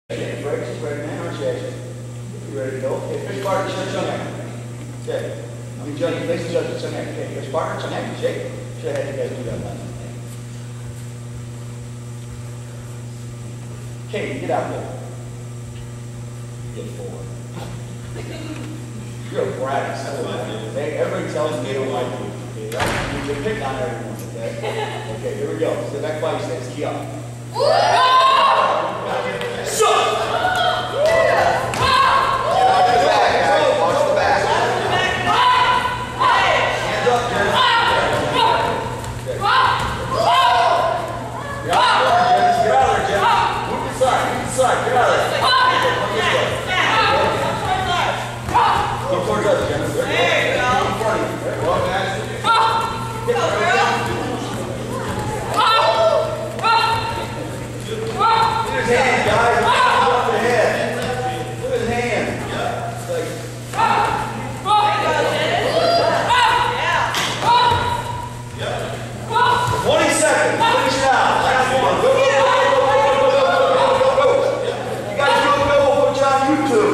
Okay, break, spread, man, arch action. You ready to go? Okay, fish partner, shake your hand. Okay. I mean, judge, face the judge, it's okay. Okay, fish partner, it's okay. Shake. Should I have you guys do that last? Okay, get out there. Get forward. You're a brat. Everybody tells me they don't like you. Okay, right? You pick on everyone, okay? Okay, here we go. Step back 5 steps, key up. YouTube.